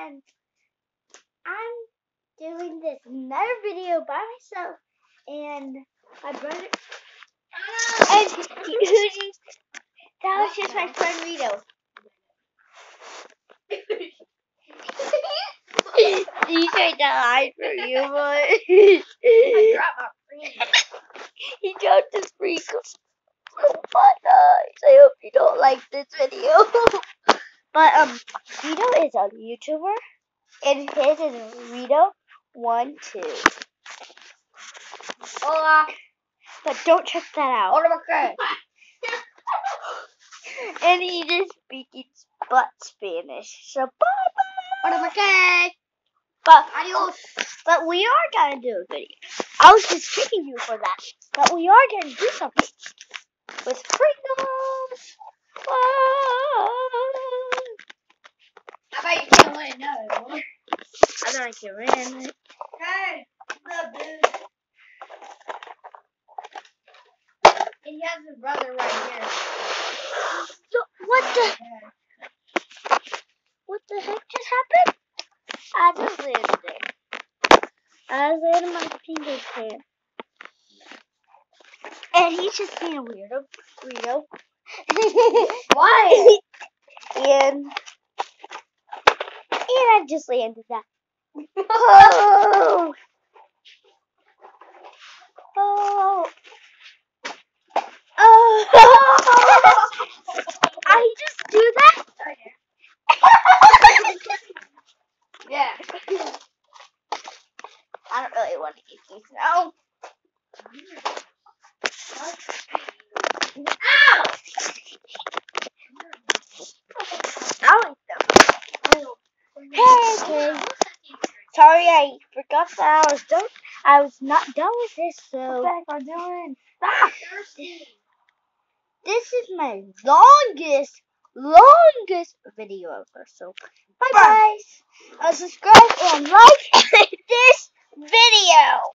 and I'm doing this another video by myself and my brother. And that was just my friend Rito. These are the hide for you, boy. I dropped my freezer. He dropped his sprinkle. Oh my gosh, I hope you don't like this video. But Rito is a YouTuber, and his is Rito12. Hola. But don't check that out. Hola, okay. And he just speaks butt Spanish. So bye bye. Hola, okay. But Adios. But we are gonna do a video. I was just tricking you for that. But we are gonna do something with Pringles. I bet you can't win another one. I thought I could win. Hey, love dude. And he has his brother right here. So what the heck just happened? I just landed there. I landed my Pringles here. And he's just being a weirdo. Why? and I just landed that. Oh. Oh. Oh. I just do that? Yeah. I don't really want to eat these now. Ow! I'll eat them. Hey, kids. Sorry, I forgot that I was not done with this, so. What the heck am I doing? Stop! This is my longest video ever. So, bye guys. Subscribe and like this video.